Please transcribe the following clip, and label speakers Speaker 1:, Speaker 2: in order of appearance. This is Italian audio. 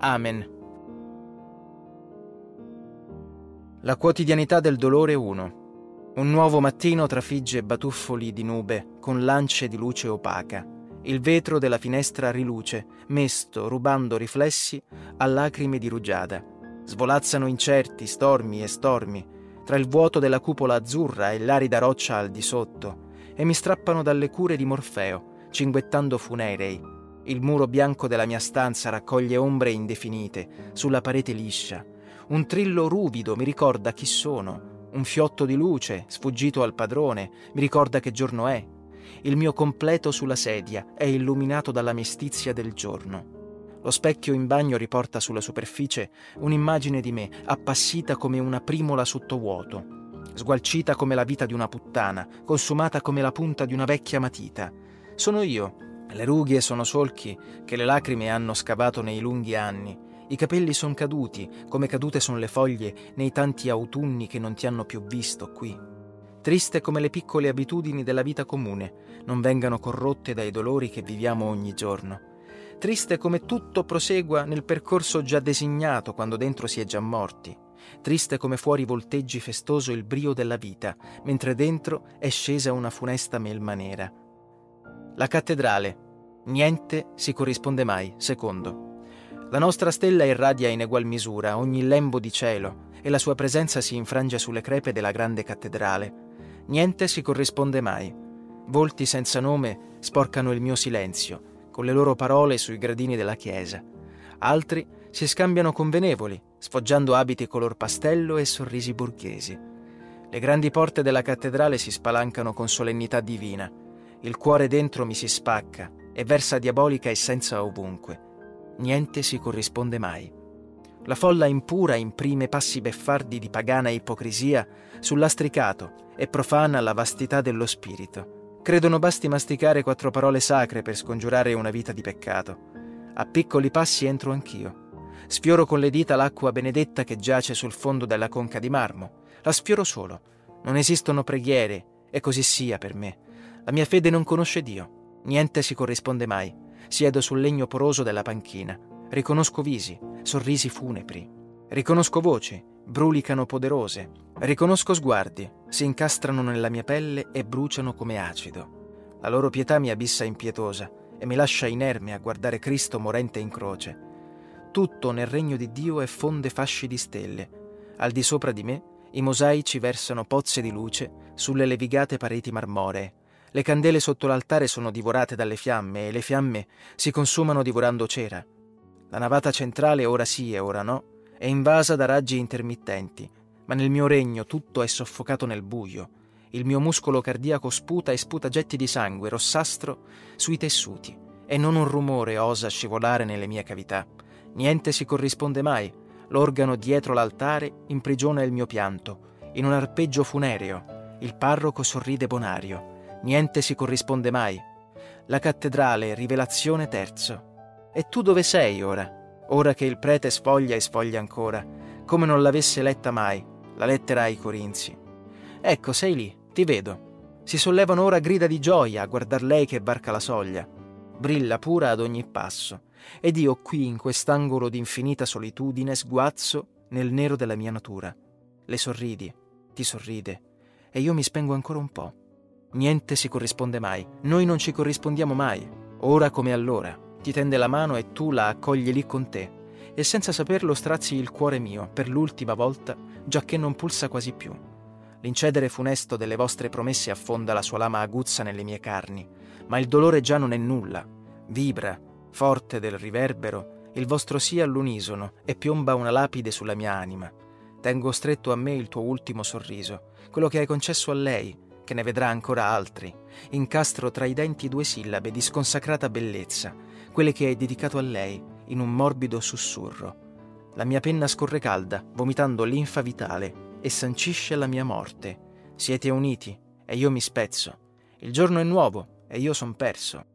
Speaker 1: Amen. La quotidianità del dolore 1. Un nuovo mattino trafigge batuffoli di nube con lance di luce opaca. Il vetro della finestra riluce, mesto, rubando riflessi a lacrime di rugiada. Svolazzano incerti stormi e stormi tra il vuoto della cupola azzurra e l'arida roccia al di sotto, e mi strappano dalle cure di Morfeo, cinguettando funerei. Il muro bianco della mia stanza raccoglie ombre indefinite sulla parete liscia. Un trillo ruvido mi ricorda chi sono. Un fiotto di luce, sfuggito al padrone, mi ricorda che giorno è. Il mio completo sulla sedia è illuminato dalla mestizia del giorno. Lo specchio in bagno riporta sulla superficie un'immagine di me, appassita come una primola sottovuoto, sgualcita come la vita di una puttana, consumata come la punta di una vecchia matita. Sono io. Le rughe sono solchi che le lacrime hanno scavato nei lunghi anni. I capelli son caduti, come cadute son le foglie nei tanti autunni che non ti hanno più visto qui. Triste come le piccole abitudini della vita comune non vengano corrotte dai dolori che viviamo ogni giorno. Triste come tutto prosegua nel percorso già designato quando dentro si è già morti. Triste come fuori volteggi festoso il brio della vita, mentre dentro è scesa una funesta melma nera. La cattedrale. Niente si corrisponde mai, secondo. La nostra stella irradia in egual misura ogni lembo di cielo e la sua presenza si infrange sulle crepe della grande cattedrale. Niente si corrisponde mai. Volti senza nome sporcano il mio silenzio, con le loro parole sui gradini della chiesa. Altri si scambiano convenevoli, sfoggiando abiti color pastello e sorrisi borghesi. Le grandi porte della cattedrale si spalancano con solennità divina. Il cuore dentro mi si spacca e versa diabolica essenza ovunque. Niente si corrisponde mai. La folla impura imprime passi beffardi di pagana ipocrisia sul lastricato e profana la vastità dello spirito. Credono basti masticare 4 parole sacre per scongiurare una vita di peccato. A piccoli passi entro anch'io. Sfioro con le dita l'acqua benedetta che giace sul fondo della conca di marmo. La sfioro solo. Non esistono preghiere, e così sia per me. La mia fede non conosce Dio. Niente si corrisponde mai. Siedo sul legno poroso della panchina. Riconosco visi, sorrisi funebri. Riconosco voci, brulicano poderose. Riconosco sguardi, si incastrano nella mia pelle e bruciano come acido. La loro pietà mi abissa impietosa e mi lascia inerme a guardare Cristo morente in croce. Tutto nel regno di Dio è fonde fasci di stelle. Al di sopra di me i mosaici versano pozze di luce sulle levigate pareti marmoree. Le candele sotto l'altare sono divorate dalle fiamme e le fiamme si consumano divorando cera. La navata centrale ora sì e ora no è invasa da raggi intermittenti, ma nel mio regno tutto è soffocato nel buio. Il mio muscolo cardiaco sputa e sputa getti di sangue rossastro sui tessuti e non un rumore osa scivolare nelle mie cavità. Niente si corrisponde mai. L'organo dietro l'altare imprigiona il mio pianto. In un arpeggio funereo il parroco sorride bonario. Niente si corrisponde mai. La cattedrale, rivelazione terzo. E tu dove sei ora? Ora che il prete sfoglia e sfoglia ancora, come non l'avesse letta mai, la lettera ai Corinzi. Ecco, sei lì, ti vedo. Si sollevano ora grida di gioia a guardar lei che varca la soglia. Brilla pura ad ogni passo. Ed io qui in quest'angolo di infinita solitudine sguazzo nel nero della mia natura. Le sorridi, ti sorride, e io mi spengo ancora un po'. Niente si corrisponde mai. Noi non ci corrispondiamo mai. Ora come allora. Ti tende la mano e tu la accogli lì con te. E senza saperlo strazi il cuore mio per l'ultima volta, giacché non pulsa quasi più. L'incedere funesto delle vostre promesse affonda la sua lama aguzza nelle mie carni. Ma il dolore già non è nulla. Vibra, forte del riverbero, il vostro sì all'unisono e piomba una lapide sulla mia anima. Tengo stretto a me il tuo ultimo sorriso, quello che hai concesso a lei, che ne vedrà ancora altri. Incastro tra i denti 2 sillabe di sconsacrata bellezza, quelle che hai dedicato a lei, in un morbido sussurro. La mia penna scorre calda, vomitando linfa vitale, e sancisce la mia morte. Siete uniti, e io mi spezzo. Il giorno è nuovo, e io son perso.